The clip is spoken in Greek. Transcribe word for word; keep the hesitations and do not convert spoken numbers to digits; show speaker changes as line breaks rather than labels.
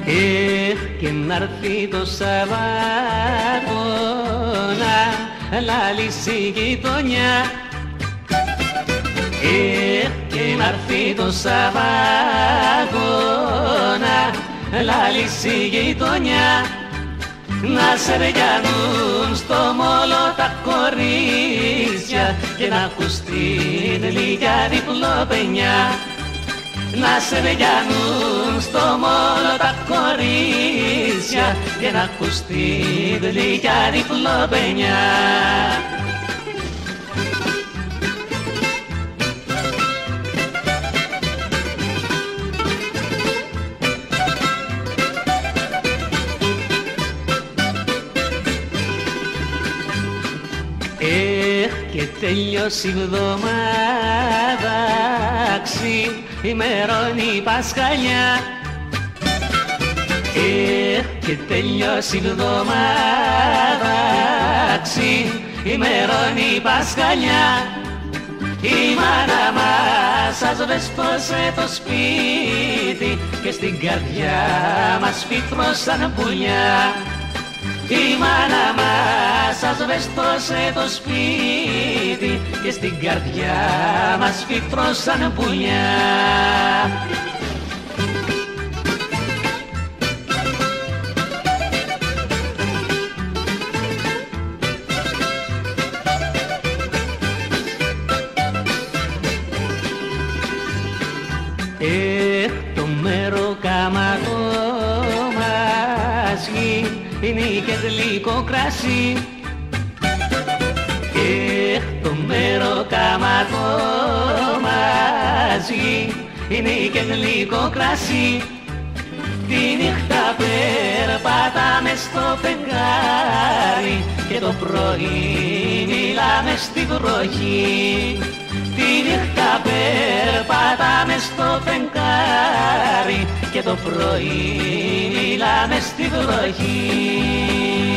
Εχ, και να'ρθεί το Σαββάτο να λαλήσει η γειτονιά. Εχ, και να'ρθεί το Σαββάτο να λαλήσει η γειτονιά. Να σερεγιάνουν στο μόλο τα κορίτσια και να ακουστεί λίγα διπλοπενιά. Να σερεγιάνουν στο μόλο τα κορίτσια και να ακουστεί λίγα διπλοπενιά. Εχ, και τέλειωσε η βδομάδα, ξημερώνει η Πασχαλιά. Εχ, και τέλειωσε η βδομάδα, ξημερώνει η Πασχαλιά. Η μάνα μας σας βεσπόσε το σπίτι και στην καρδιά μας φύτρωσαν πουλιά. Η μάνα μας σας βεστώσε το σπίτι και στην καρδιά μας φύτρωσαν πουλιά. Εχ, το μεροκάματο μας είναι και γλυκό κρασί. Εχ, το μεροκάματο μας είναι και γλυκό κρασί. Τη νύχτα περπατάμε στο φεγγάρι και το πρωί μιλάμε στη βροχή. Τη νύχτα περπατάμε στο φεγγάρι και το πρωί μιλάμε στη βροχή.